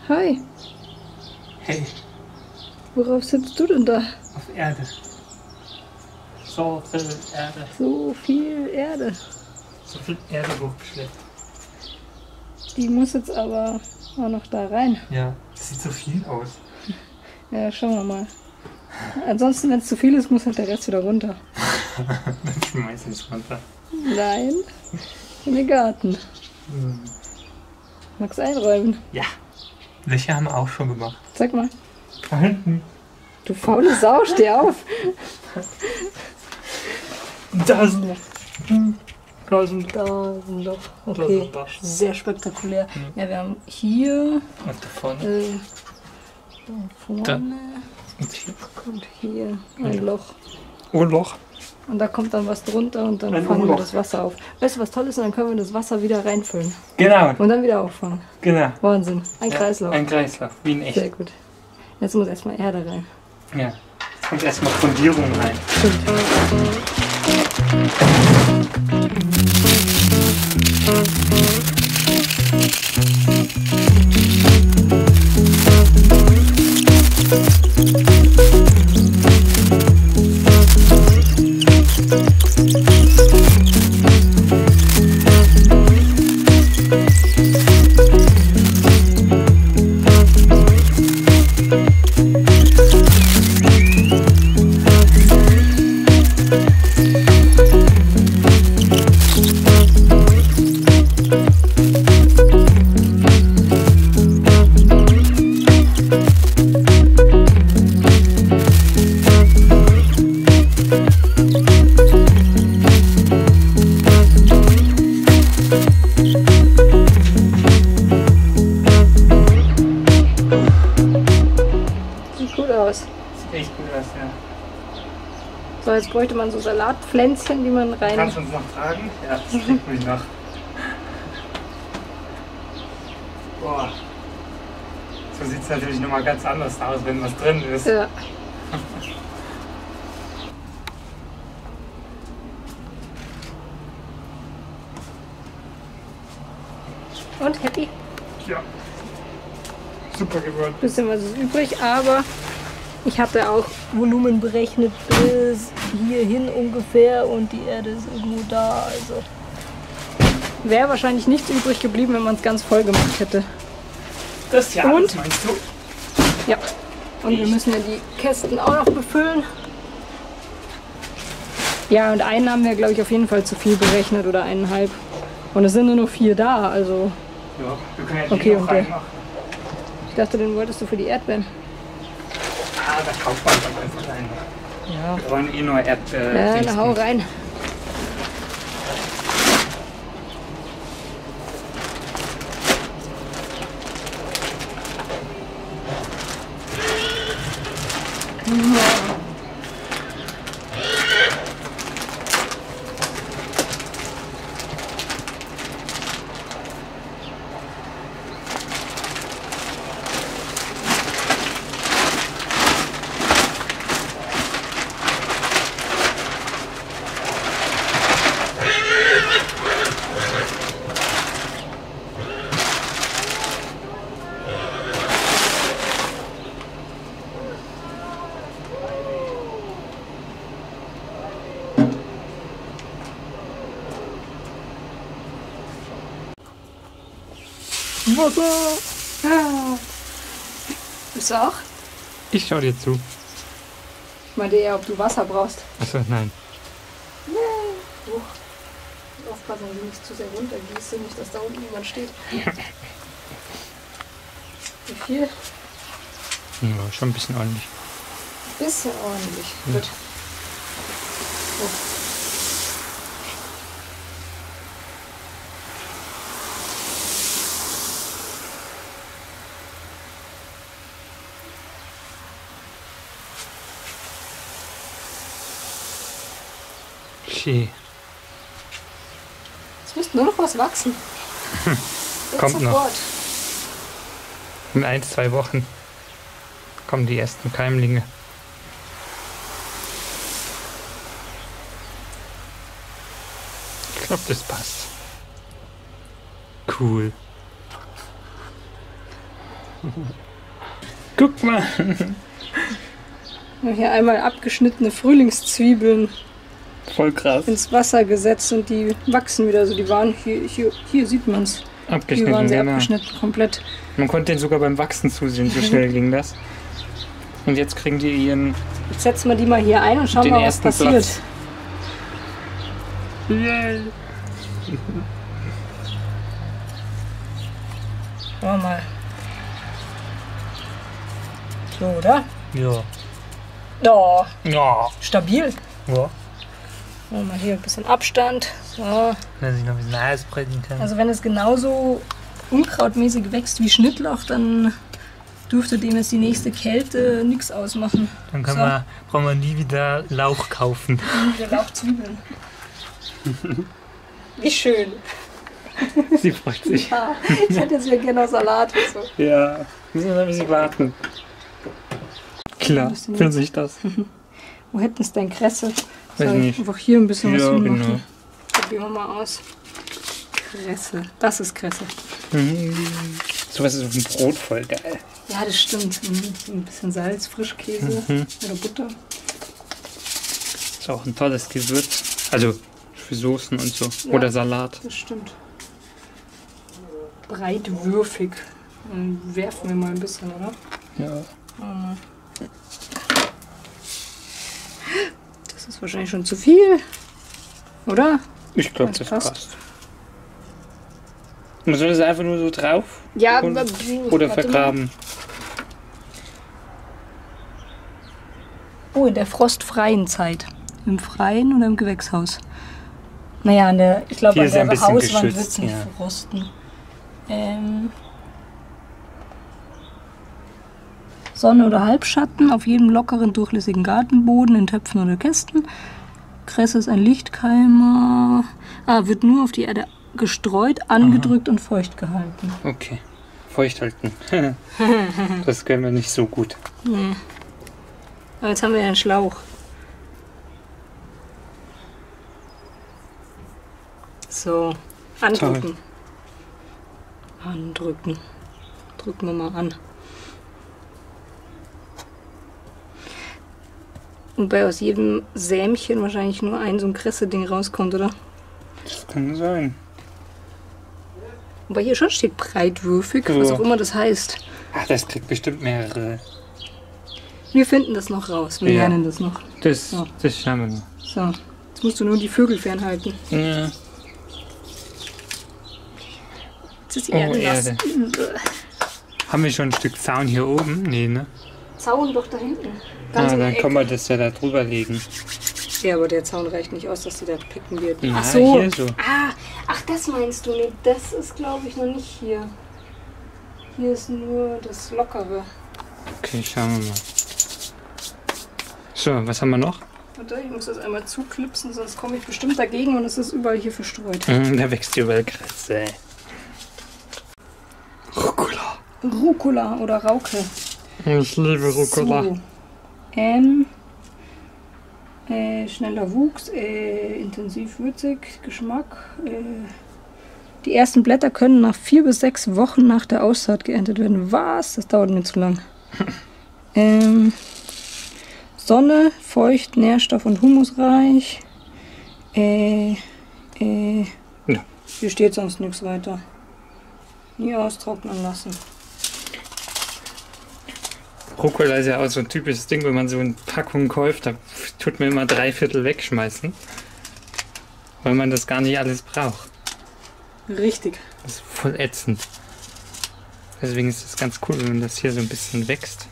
Hi, Hey, worauf sitzt du denn da? auf Erde. So viel Erde. So viel Erde. So viel Erde hochgeschleppt. Die muss jetzt aber auch noch da rein. Ja, das sieht so viel aus. Ja, schauen wir mal. Ansonsten, wenn es zu viel ist, muss halt der Rest wieder runter. Dann schmeiß ich es runter. Nein, in den Garten. Magst einräumen? Ja, Löcher haben wir auch schon gemacht. Sag mal. Da hinten. Du faule Sau, steh auf. Da ist ein Loch. Da ist ein Loch. Da ist ein Loch. Da ist Okay, ein Loch. sehr spektakulär. Ja, wir haben hier, Und da vorne. vorne Da. Und hier. und hier ein Loch. Oh, Loch. Und da kommt dann was drunter und dann Ein fangen wir Loch. das Wasser auf. Weißt du, was toll ist? Und dann können wir das Wasser wieder reinfüllen. Genau, Und dann wieder auffangen. genau. Wahnsinn. Ein Ja, Kreislauf. Ein Kreislauf, wie in echt. Sehr gut. Jetzt muss erstmal Erde rein. Ja. Jetzt kommt erstmal Fundierung rein. Sieht gut aus. Sieht echt gut aus, ja. So, jetzt bräuchte man so Salatpflänzchen, die man rein... Kannst du uns noch tragen? Ja, das kriegt mich noch. Boah. So sieht es natürlich nochmal ganz anders aus, wenn was drin ist. Ja. Und happy? Ja. Super geworden. Bisschen was ist übrig, aber ich habe ja auch Volumen berechnet bis hierhin ungefähr und die Erde ist irgendwo da. Also wäre wahrscheinlich nichts übrig geblieben, wenn man es ganz voll gemacht hätte. Das ja, Und? das meinst du? Ja. Und wir müssen ja die Kästen auch noch befüllen. Ja, und einen haben wir, glaube ich, auf jeden Fall zu viel berechnet oder 1,5. Und es sind nur noch 4 da, also Ja, wir können ja Okay, den noch und der- reinmachen. ich dachte, den wolltest du für die Erdbeeren. Ah, da kauft man dann einfach rein. Ja. Wir wollen eh nur Ja, na, hau rein. Wasser! Ah. Bist du auch? Ich schau dir zu. Ich meinte eher, ob du Wasser brauchst. Achso, nein. Aufpassen, dass ich nicht zu sehr runtergieße, nicht, dass da unten jemand steht. Wie viel? Ja, schon ein bisschen ordentlich. Bisschen ordentlich. Gut. Oh. Schee. Es müsste nur noch was wachsen. Jetzt Kommt noch. sofort. In 1-2 Wochen kommen die ersten Keimlinge. Ich glaube, das passt. Cool. Guck mal. Hier einmal abgeschnittene Frühlingszwiebeln Voll krass. ins Wasser gesetzt und die wachsen wieder. Also die waren hier sieht man es. Hier Abgeschnitten, waren sie genau. abgeschnitten, komplett. Man konnte den sogar beim Wachsen zusehen, so schnell ging das. Und jetzt kriegen die ihren Jetzt setzen wir die mal hier ein und schauen den mal, was ersten passiert. Platz. Yay. Schauen wir mal. So, oder? Ja. Oh, Ja. stabil. Ja. Machen wir hier ein bisschen Abstand. So. Dass ich noch ein bisschen ausbrechen kann. Also wenn es genauso unkrautmäßig wächst wie Schnittlauch, dann dürfte dem jetzt die nächste Kälte nichts ausmachen. Dann So. brauchen wir nie wieder Lauch kaufen. Wieder Lauchzwiebeln. Wie schön. Sie freut sich. Ja, ich hätte jetzt ja gerne noch Salat und so. Ja, müssen wir noch ein bisschen warten. Klar, für sich das. Wo hätten es denn Kresse? Weiß Soll ich nicht. einfach hier ein bisschen was Ja, hinmachen? genau. Probieren wir mal aus. Kresse. Das ist Kresse. Sowas ist auf dem Brot voll geil. Ja, das stimmt. Ein bisschen Salz, Frischkäse oder Butter. Ist auch ein tolles Gewürz. Also für Soßen und so. Ja. Oder Salat. Das stimmt. Breitwürfig. Dann werfen wir mal ein bisschen, oder? Ja. Das ist wahrscheinlich schon zu viel. Oder? Ich glaube, Das das passt. passt. Man soll es einfach nur so drauf Ja, oder warte vergraben. mal. Oh, in der frostfreien Zeit. Im Freien oder im Gewächshaus? Naja, ich glaube, Hier an ist ja ein der bisschen Hauswand wird geschützt, es nicht ja. verrosten. Sonne oder Halbschatten auf jedem lockeren, durchlässigen Gartenboden, in Töpfen oder Kästen. Kresse ist ein Lichtkeimer. Wird nur auf die Erde gestreut, angedrückt und feucht gehalten. Okay. Feucht halten. Das können wir nicht so gut. Nee. Aber jetzt haben wir ja einen Schlauch. So, andrücken. Andrücken. Drücken wir mal an. Wobei aus jedem Sämchen wahrscheinlich nur ein so ein Kresse-Ding rauskommt, oder? Das kann sein. Wobei hier schon steht breitwürfig, was Ja. auch immer das heißt. Ach, das kriegt bestimmt mehrere. Wir finden das noch raus, wir Ja. lernen das noch. Das, Ja. das schauen wir mal. So, jetzt musst du nur die Vögel fernhalten. Ja. Jetzt ist die Oh, Erde nass. Erde. Haben wir schon ein Stück Zaun hier oben? Nee, ne? Zaun doch da hinten. Ganz in der Dann Ecke. kann man das ja da drüber legen. Ja, aber der Zaun reicht nicht aus, dass die da picken wird. Na, Ach so. hier so. Ach, das meinst du nicht. Das ist, glaube ich, noch nicht hier. Hier ist nur das Lockere. Okay, schauen wir mal. So, was haben wir noch? Warte, ich muss das einmal zuklipsen, sonst komme ich bestimmt dagegen und es ist überall hier verstreut. Da wächst überall Kresse. Rucola. Rucola oder Rauke. Ich liebe Rucola. So. Schneller Wuchs, intensiv würzig, Geschmack. Die ersten Blätter können nach 4 bis 6 Wochen nach der Aussaat geerntet werden. Was? Das dauert mir zu lang. Sonne, feucht, nährstoff- und humusreich. Ja. Hier steht sonst nichts weiter. Nie austrocknen lassen. Rucola ist ja auch so ein typisches Ding, wenn man so eine Packung kauft, da tut man immer 3/4 wegschmeißen, weil man das gar nicht alles braucht. Richtig. Das ist voll ätzend. Deswegen ist es ganz cool, wenn das hier so ein bisschen wächst.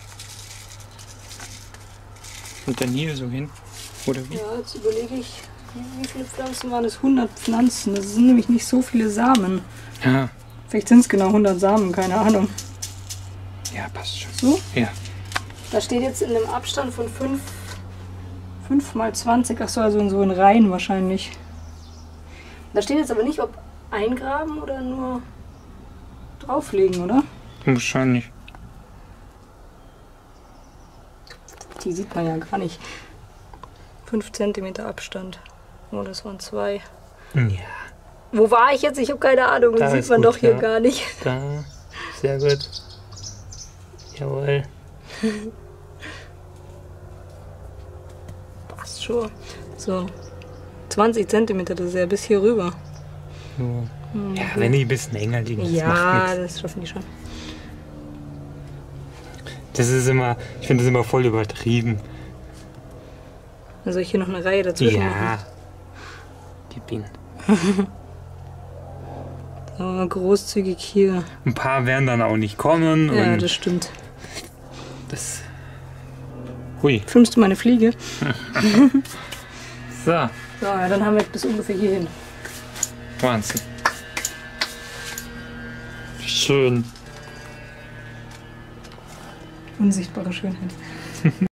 Und dann hier so hin. Oder wie? Ja, jetzt überlege ich, wie viele Pflanzen waren es? 100 Pflanzen. Das sind nämlich nicht so viele Samen. Ja, Vielleicht sind es genau 100 Samen, keine Ahnung. ja, passt schon. So? Ja. Da steht jetzt in einem Abstand von 5 mal 20, ach so, also in so in Reihen wahrscheinlich. Da steht jetzt aber nicht, ob eingraben oder nur drauflegen, oder? Wahrscheinlich. Die sieht man ja gar nicht. 5 cm Abstand. Oh, das waren 2. Ja. Wo war ich jetzt? Ich habe keine Ahnung. Da Das sieht ist man gut, doch hier ja. gar nicht. Da. Sehr gut. Jawohl. Passt schon. So. 20 cm, das ist ja bis hier rüber. So. Ja, wenn die ein bisschen enger liegen, das macht Ja, nichts. das schaffen die schon. Das ist immer, ich finde das immer voll übertrieben. Also ich hier noch eine Reihe dazwischen Ja. machen. Gib ihn. So, großzügig hier. Ein paar werden dann auch nicht kommen. Ja, und das stimmt. das. Hui. Filmst du meine Fliege? So, So, ja, dann haben wir bis ungefähr hier hin. Wahnsinn. Schön. Unsichtbare Schönheit.